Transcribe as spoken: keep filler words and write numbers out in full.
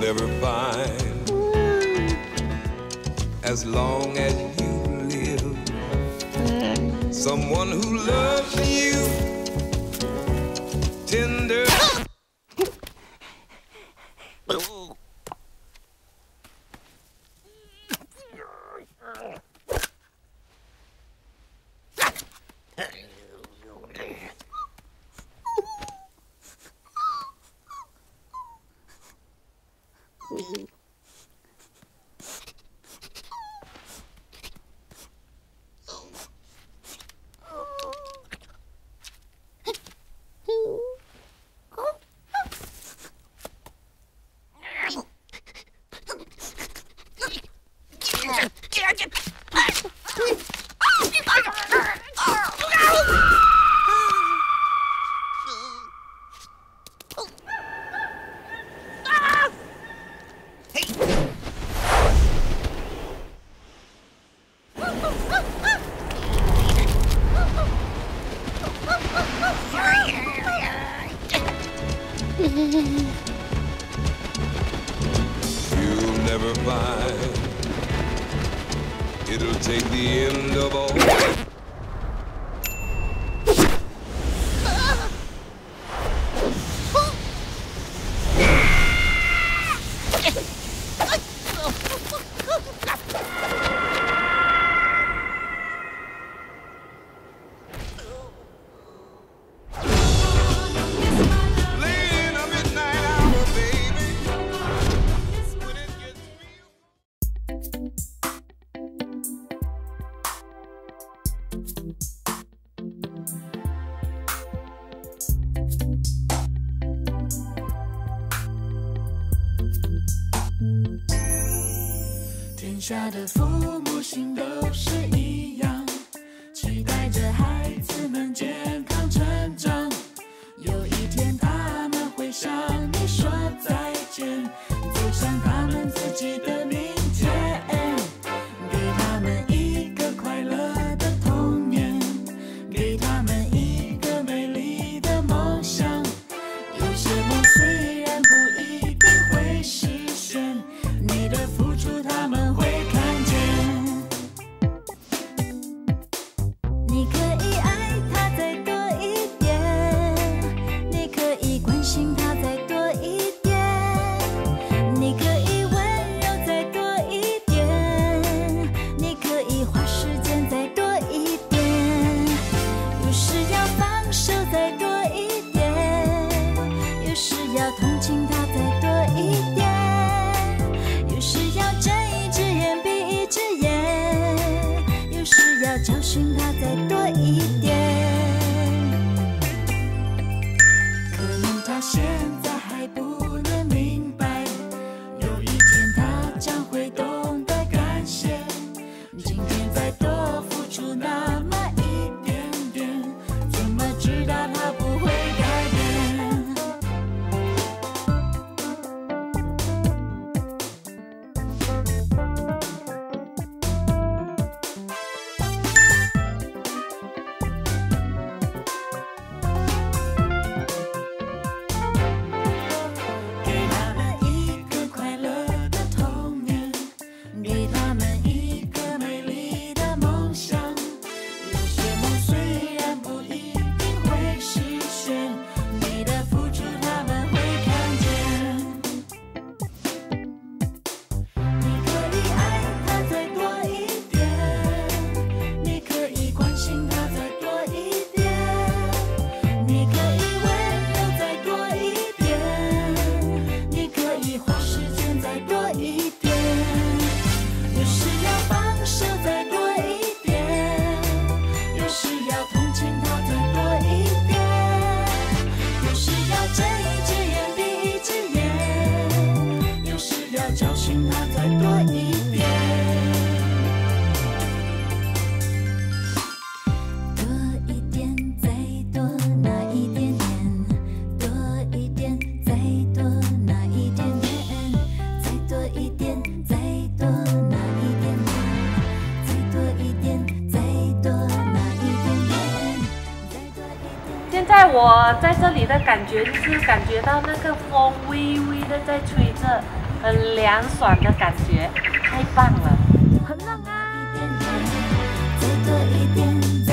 never find as long as you live someone who loves you tender. You'll never find it'll take the end of all. 天下的父母心都是一样，期待着孩子们健康成长。有一天他们会向你说再见，走向他们自己的明天，给他们一个快乐的童年，给他们一个美丽的梦想。有些梦虽然不一定会实现，你的付出他们会看见。 你可以爱他再多一点，你可以关心他再多一点，你可以温柔再多一点，你可以花时间再多一点，有时要放手再多一点，有时要同情他再多一点，有时要睁一只眼闭一只眼，有时要教训他再多一点。 可能他现在还不能明白，有一天他将会懂得感谢。今天再多付出那么一点点，怎么知道他不会改变？给他们一个快乐的童年，给他们一个美丽的梦想。有些梦虽然不一定会实现，你的付出他们会看见。你可以爱他再多一点，你可以关心他再多一点，你可以温柔再多一点，你可以花时间再多一点，有时要放手再多一点，有时要同情他再多一点，有时要睁一只眼闭一只眼，有时要教训他再多一点。 多一点，再多那一点点，多一点，再多那一点点，再多一点，再多那一点点，再多一点，再多那一点点，再多一点。 现在我在这里的感觉就是感觉到那个风微微的在吹着， 很凉爽的感觉，太棒了！ 很冷啊。 再多一点。